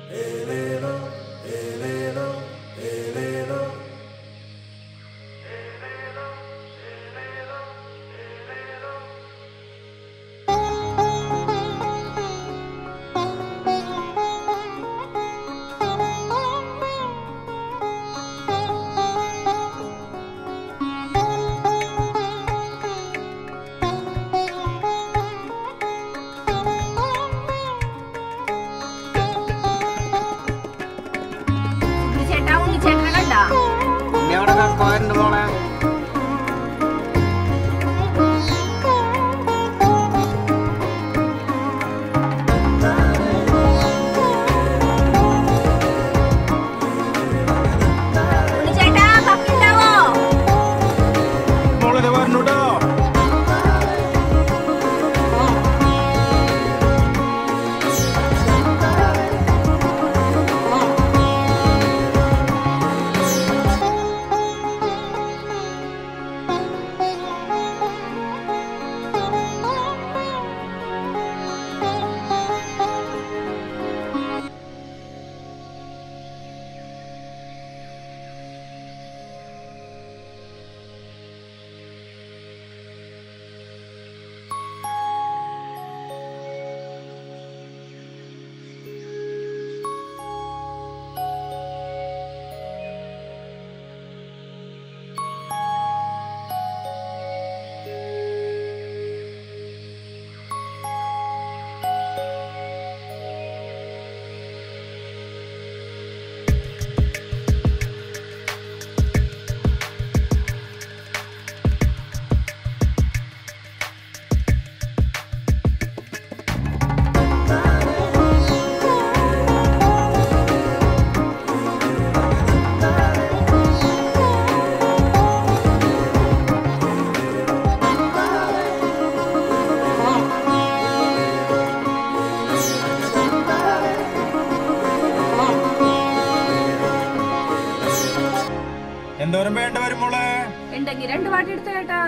എന്തോരം വേണ്ട വരും മോളെ? ഉണ്ടെങ്കിൽ 2 പാട്ട് എടുത്ത കേട്ടാ.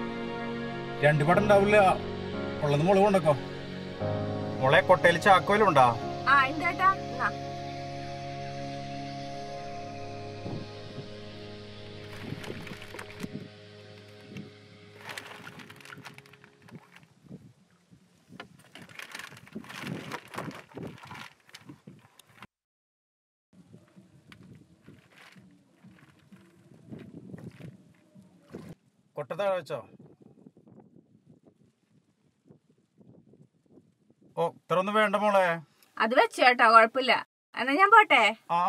2 പാട്ട് ഉണ്ടാവില്ല, ഉള്ളത് മോള് കൊണ്ടോ. മോളെ കൊട്ടയിൽ ചാക്കോലും ഉണ്ടാ? ആ ഉണ്ട് കേട്ടാ. കൊട്ട താഴെ വെച്ചോ? ഓ ഇത്രയൊന്നും വേണ്ട മോളെ. അത് വെച്ചു കേട്ടോ, കുഴപ്പമില്ല. എന്നാ ഞാൻ പോട്ടെ. ആ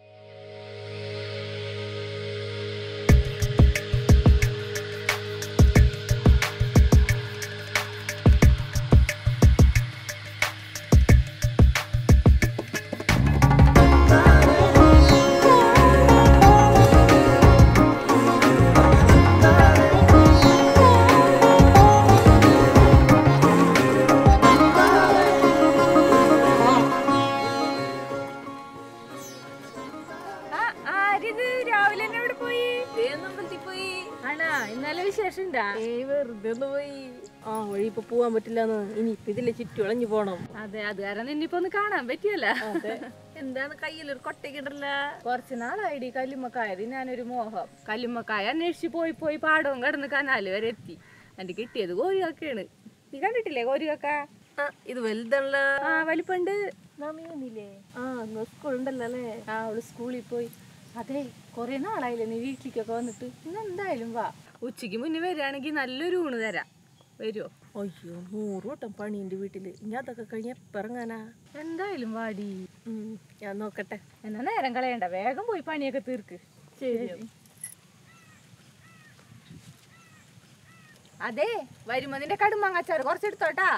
വഴിയിപ്പൊ പോവാൻ പറ്റില്ലെന്ന്, ഇനി ഇപ്പൊ ഇതിലെ ചുറ്റി വളഞ്ഞു പോണം. അതെ, അത് കാരണം ഇനിയിപ്പോ ഒന്ന് കാണാൻ പറ്റിയല്ല. എന്താണ് കയ്യിലൊരു കൊട്ടയ്ക്കിടല്ല? കുറച്ച് നാളായി കല്ലുമ്മക്കായത്. ഞാനൊരു മോഹം കല്ലുമ്മക്കായ അന്വേഷിച്ച് പോയി പാടവും കടന്ന് കനാല് വരെ എത്തി. എന്റെ കിട്ടിയത് കോരിയൊക്കെയാണ്. നീ കണ്ടിട്ടില്ലേ കോരിയൊക്ക? ഇത് വലുതല്ല. ആ വലിപ്പുണ്ട്. സ്കൂളുണ്ടല്ലോ അല്ലേ? അവള് സ്കൂളിൽ പോയി. അതെ, കൊറേ നാളായില്ലേ നീ വീട്ടിലേക്കൊക്കെ വന്നിട്ട്. ഇന്ന് എന്തായാലും വാ. ഉച്ചക്ക് മുന്നേ വരികയാണെങ്കിൽ നല്ലൊരു ഊണ് തരാം. വരുമോ? അയ്യോ, 100 വട്ടം പണിയുണ്ട് വീട്ടില്. ഞാൻ അതൊക്കെ കഴിഞ്ഞ പിറങ്ങാനാ. എന്തായാലും വാടി. ഞാൻ നോക്കട്ടെ. എന്നാ നേരം കളയണ്ട, വേഗം പോയി പണിയൊക്കെ തീർക്ക്. ശരി. അതെ, വരുമ്പോ നിന്റെ കടുമാങ്ങാച്ചാറ് കുറച്ചെടുത്തോട്ടാ.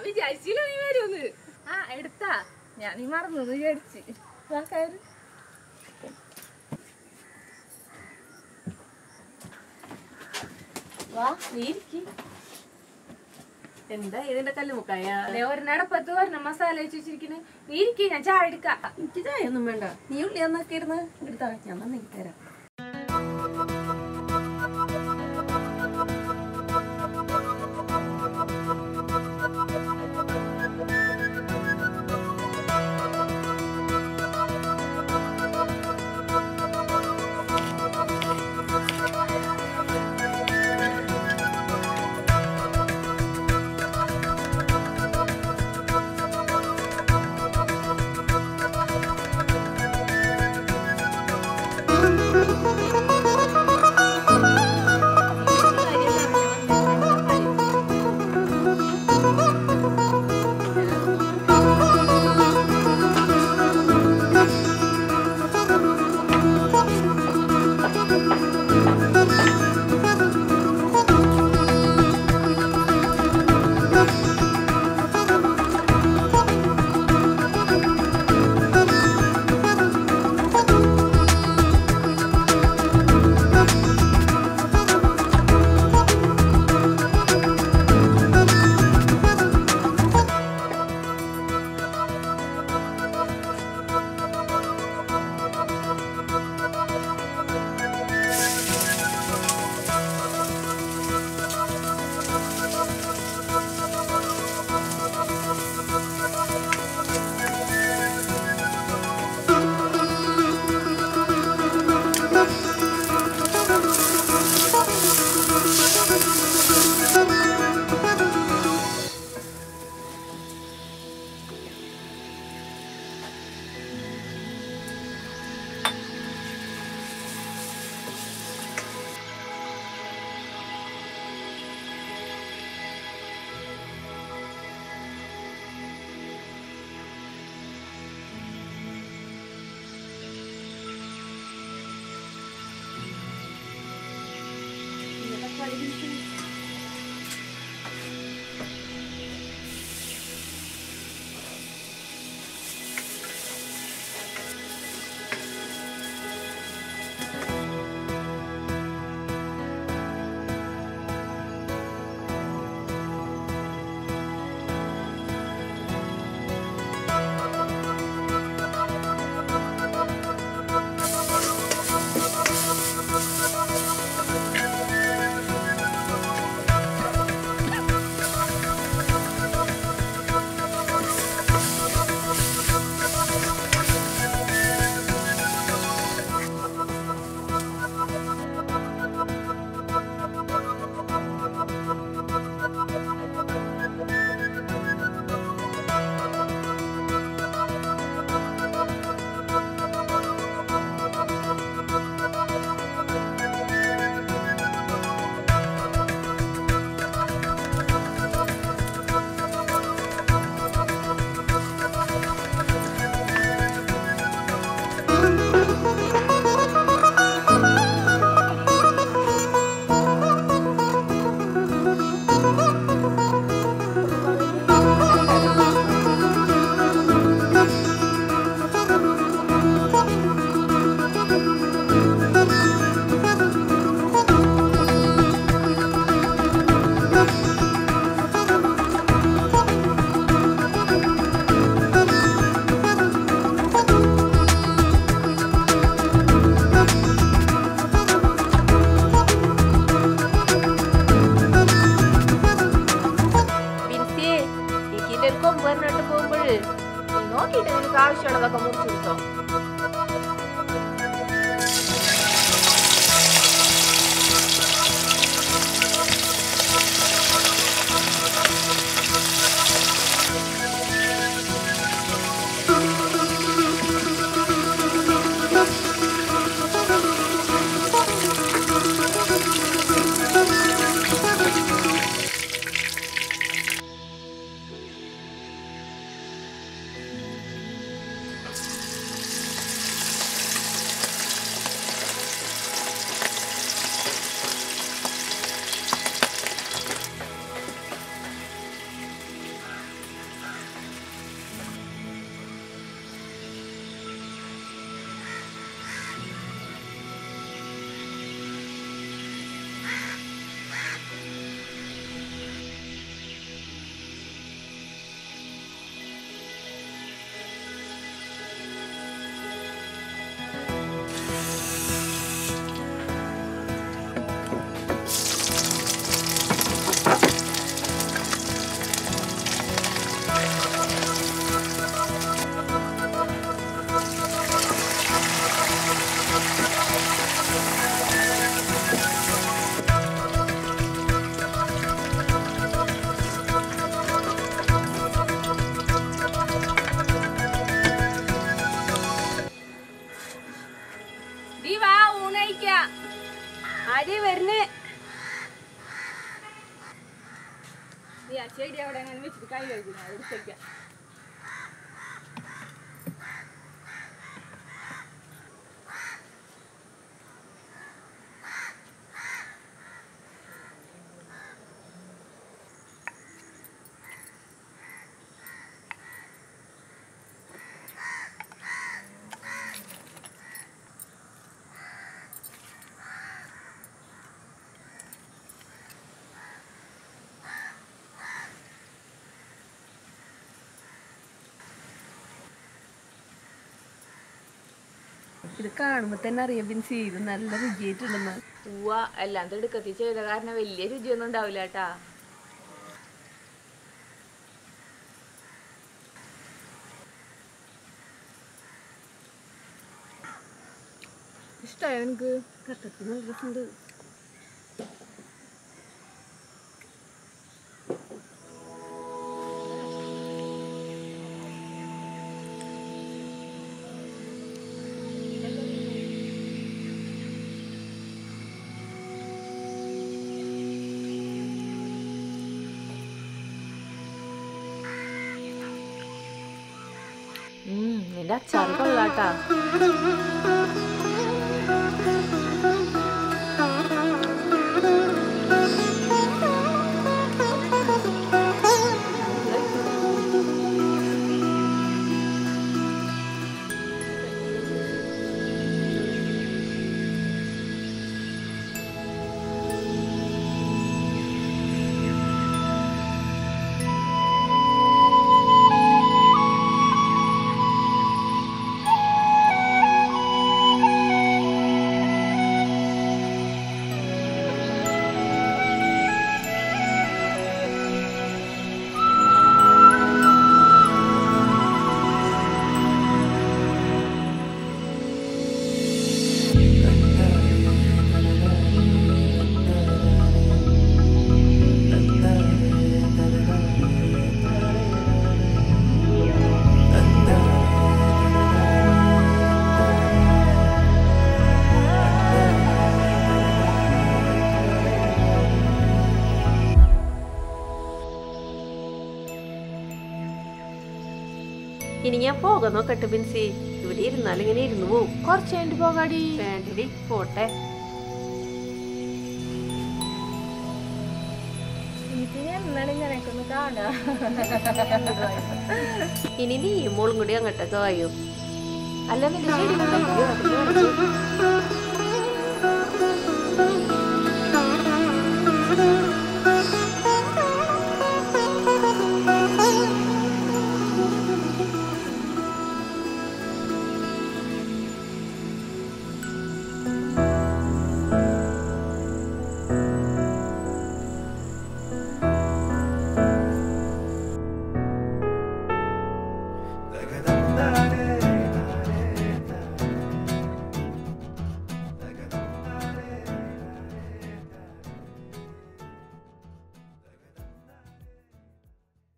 വിചാരിച്ചില്ല നീ വരുമെന്ന്. ആ എടുത്താ ഞാൻ നീ മറന്നു വിചാരിച്ച്. വാ നീ ഇരിക്ക്. എന്താ ഇതിന്റെ കല്ലുമുക്കായ? ഒരെണ്ണടപ്പത്ത് ഒരെണ്ണം മസാല വെച്ചിരിക്കണേ. നീ ഇരിക്കേ, ഞാൻ ചായ എടുക്കാം. എനിക്ക് ചായ ഒന്നും വേണ്ട. നീ ഉള്ളി എന്നൊക്കെ ഇരുന്ന് എടുത്താ ഞാൻ തന്നെ തരാം. നോക്കിയിട്ട് നിനക്ക് ആവശ്യമുള്ളതൊക്കെ മുറിച്ചെടുത്തോ. ചെടി അവിടെ അങ്ങനെ വെച്ചിട്ട് കൈ കഴുകുന്നു അത് എടുത്തേക്കാം. ഇത് കാണുമ്പോ തന്നെ അറിയാം ബിൻസി ഇത് നല്ല രുചിയായിട്ടുണ്ടെന്ന്. പൂവ എല്ലാം തിടുക്കത്തി ചെയ്ത കാരണം വലിയ രുചിയൊന്നും ഉണ്ടാവില്ല കേട്ടാ. ഇഷ്ടമായോ എനിക്ക്? കട്ടത്തിന് നല്ല രസമുണ്ട്. നിന്റെ അച്ചാറ് കൊള്ളാട്ടാ. ഇനി ഞാൻ പോകാൻ നോക്കട്ടെ ബിൻസി. ഇവിടെ ഇരുന്നാലും ഇങ്ങനെ ഇരുന്ന് പോവും. കുറച്ച് കഴിഞ്ഞിട്ട് പോകാടി. വേണ്ടടി പോട്ടെ. ഇനി നീ മോളും കൂടി അങ്ങോട്ടൊക്കെ വായോ. അല്ല നിന്റെ ചെടി